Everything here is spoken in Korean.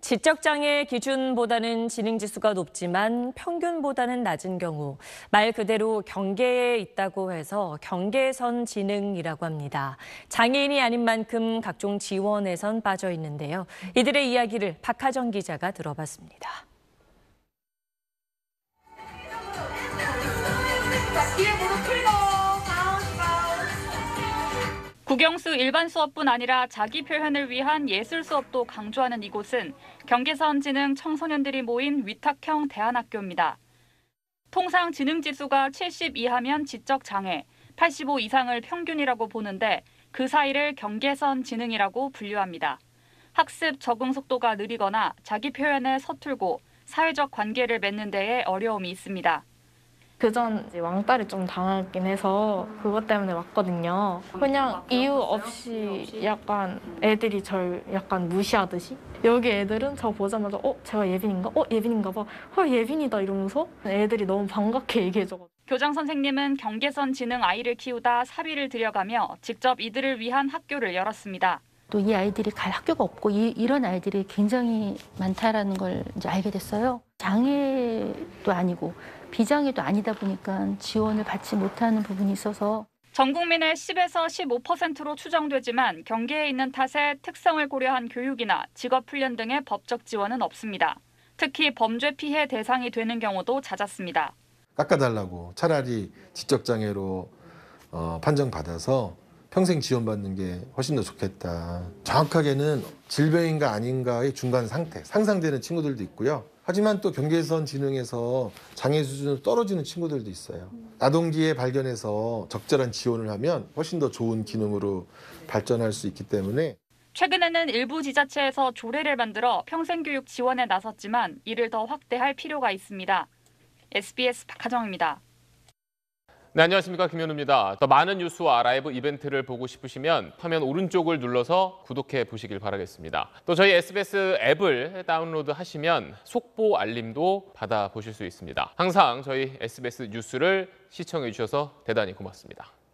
지적장애 기준보다는 지능지수가 높지만 평균보다는 낮은 경우, 말 그대로 경계에 있다고 해서 경계선 지능이라고 합니다. 장애인이 아닌 만큼 각종 지원에선 빠져 있는데요. 이들의 이야기를 박하정 기자가 들어봤습니다. 국영수 일반 수업뿐 아니라 자기 표현을 위한 예술 수업도 강조하는 이곳은 경계선 지능 청소년들이 모인 위탁형 대안학교입니다. 통상 지능 지수가 70 이하면 지적 장애, 85 이상을 평균이라고 보는데 그 사이를 경계선 지능이라고 분류합니다. 학습 적응 속도가 느리거나 자기 표현에 서툴고 사회적 관계를 맺는 데에 어려움이 있습니다. 그전 왕따를 좀 당하긴 해서 그것 때문에 왔거든요. 그냥 이유 없이 약간 애들이 절 약간 무시하듯이. 여기 애들은 저 보자마자 제가 예빈인가? 예빈인가 봐. 예빈이다 이러면서 애들이 너무 반갑게 얘기해줘. 교장 선생님은 경계선 지능 아이를 키우다 사비를 들여가며 직접 이들을 위한 학교를 열었습니다. 또 이 아이들이 갈 학교가 없고 이런 아이들이 굉장히 많다라는 걸 이제 알게 됐어요. 장애도 아니고 비장애도 아니다 보니까 지원을 받지 못하는 부분이 있어서 전 국민의 10에서 15%로 추정되지만 경계에 있는 탓에 특성을 고려한 교육이나 직업 훈련 등의 법적 지원은 없습니다. 특히 범죄 피해 대상이 되는 경우도 잦았습니다. 깎아달라고 차라리 지적장애로 판정받아서 평생 지원받는 게 훨씬 더 좋겠다. 정확하게는 질병인가 아닌가의 중간 상태, 상상되는 친구들도 있고요. 하지만 또 경계선 지능에서 장애 수준으로 떨어지는 친구들도 있어요. 아동기에 발견해서 적절한 지원을 하면 훨씬 더 좋은 기능으로 발전할 수 있기 때문에 최근에는 일부 지자체에서 조례를 만들어 평생교육 지원에 나섰지만 이를 더 확대할 필요가 있습니다. SBS 박하정입니다. 네, 안녕하십니까. 김현우입니다. 더 많은 뉴스와 라이브 이벤트를 보고 싶으시면 화면 오른쪽을 눌러서 구독해 보시길 바라겠습니다. 또 저희 SBS 앱을 다운로드 하시면 속보 알림도 받아보실 수 있습니다. 항상 저희 SBS 뉴스를 시청해 주셔서 대단히 고맙습니다.